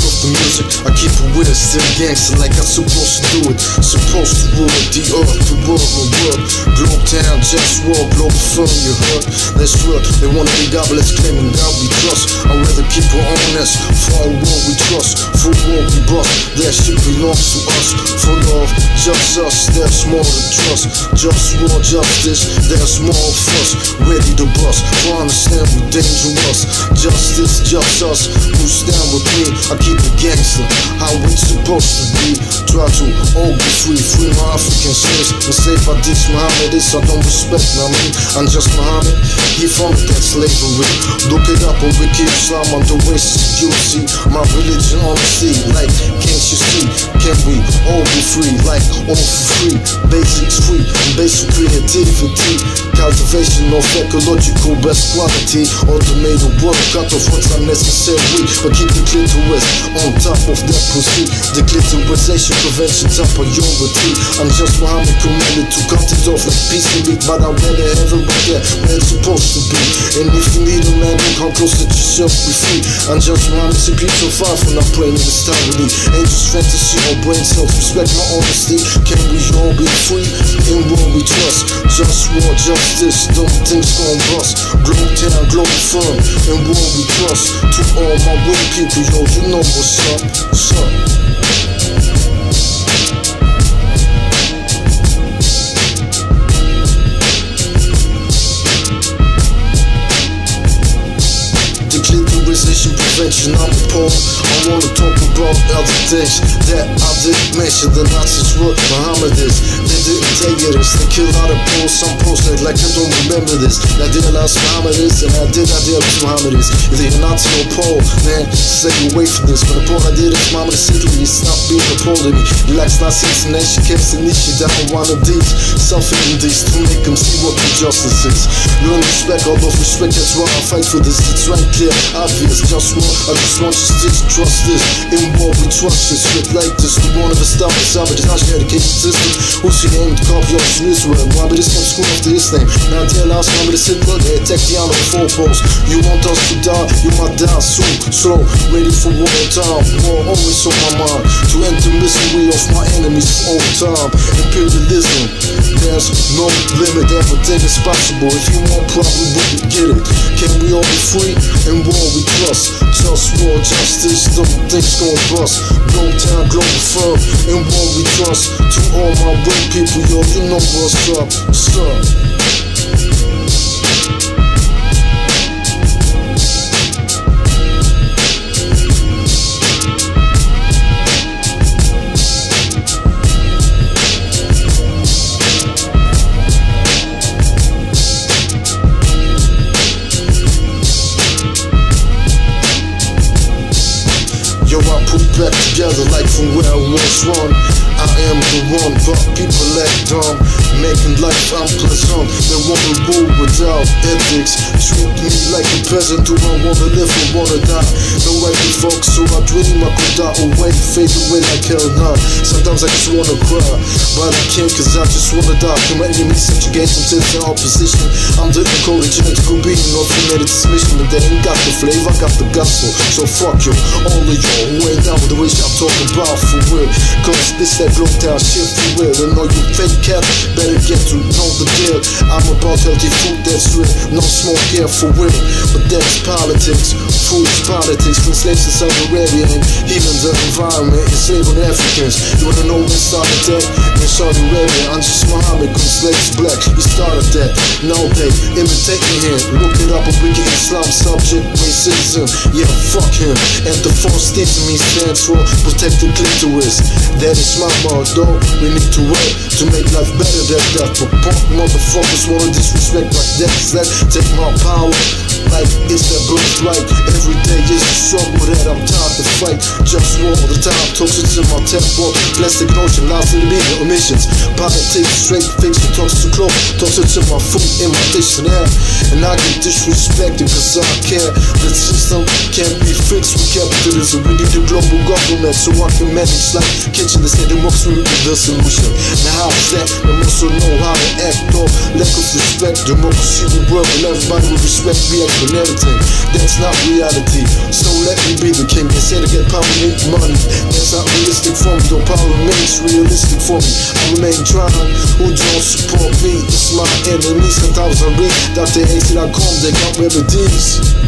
of the music, I keep it with it, still gangster like I'm supposed to do it. Supposed to rule it, the earth, the world, my world. Globetown, JustWar, Globalfirm, you heard? That's real, they wanna be godless, claiming God we trust. I'd rather keep it honest, for all world we trust, for world we bust. That shit belongs to us, for love, just us, there's more to trust. Just war, justice, there's more of us, ready to bust, for understand we're dangerous. Justice, just us, who stand with me, I keep it gangster, how we supposed to be. Try to all be free, free my African slaves. Enslaved by these Mohammedists, I don't respect, I mean, I'm just Muhammad, he from that slavery. Look it up on Wiki Islam, on the racist, you see, my religion honesty, like, can't you see, can we all be free, like, all for free, basics free, basic creativity, cultivation of ecological best quality, automated work, cut off what's unnecessary, but keep the clitoris on top of that pussy, the clitorisation prevention top priority. I'm just Muhammad commanded to cut it off like peace and beat, but I'd rather have it right there where it's supposed to be. And if you need a man, come close, let yourself be free. I'm just Muhammad, simply so far from not praying in this time with me. Ain't just fantasy or brain cells, respect my honesty. Can we all be free in what we trust? Just war, justice, don't things gon' bust. Globetown, Globalfirm, in what we trust. To all my real people, yo, you know what's up, what's up. Prevention, I'm appalled. I wanna talk about other things that I didn't mention. The Nazis were Mohammedists, they didn't take it. They kill out of Poles, some Poles like I don't remember this. I did last Mohammedists, and I did Mohammedists. If you're Nazi or Pole, man, stay away from this. But the Pole I did is Mohammedist Italy, stop being a Pole to me. He likes Nazis and then she keeps an issue down one of these. Self-eating these to make them see what the justice is. Learn respect, all of respect, that's why I fight for this. It's right clear, obvious, just war. I just want you to trust this. In war we trust this. Shit like this, we won't ever stop this. I'm just not your education system. Who's your name? The copy of Israel. Mohammedists come school after his name. Now dear last Mohammedists Hitler, they attack the honor of four posts. You want us to die, you might die soon. Slow, ready for war time. War always on my mind. To end the misery of my enemies for all time. Imperialism, there's no limit. Everything is possible. If you want, probably wouldn't get it. Can we all be free? In war we trust. Just war, justice, don't things gon' bust. Globetown, Globalfirm, in what we trust. To all my real people, yo, you know what's up, what's up. Yo, I put back together like from where I was one. I am the one, but people act dumb, making life unpleasant. They wanna rule without ethics, treat me like a peasant. Do I wanna live or wanna die? No way to fuck, so I dream I could die away, fade away like hell now. Sometimes I just wanna cry, but I can't cause I just wanna die. Can my enemies subjugate them to their opposition? I'm the encoded genetical being of humanity transmission, and they ain't got the flavor, I got the gospel. So fuck you, all of y'all who ain't down with the wish I'm talking about for real. Cause this that Globetown shit for real. And all you fake cats better get to know the deal. I'm about healthy food that's real, no smoke here for real. But that's politics, food is politics. From slaves to Saudi Arabia and healing the environment, enslaving Africans. You wanna know when started that? In Saudi Arabia, I'm just Muhammad, cause slaves black. He started that, now they imitating him. Look it up on Wiki Islam, subject racism. Yeah, fuck him. And the false thing to me stands for protect the clitoris. That is my motto. We need to work to make life better than that. But punk motherfuckers wanna disrespect like that. Take my power like it's their birthright. Every day is a struggle that I'm tired to fight. Just war all the time, toxins in my temple. Plastic notion, lies in the media, omissions. Politics, straight fiction, talks to clothes. Toxins in my food, in my dish and air. And I get disrespected cause I care. The system can't be fixed with capitalism. We need a global government so I can manage like kitchen. They say they works with the solution. Now how is that? They also know how to act though. Lack of respect, democracy will work and everybody will respect, react on everything. That's not reality. reality. So let me be the king. They say to get power, make money. That's not realistic for me, though power remains realistic for me. I remain trying. Who don't support me? It's my enemies. Sometimes I read .tt.com, they got remedies.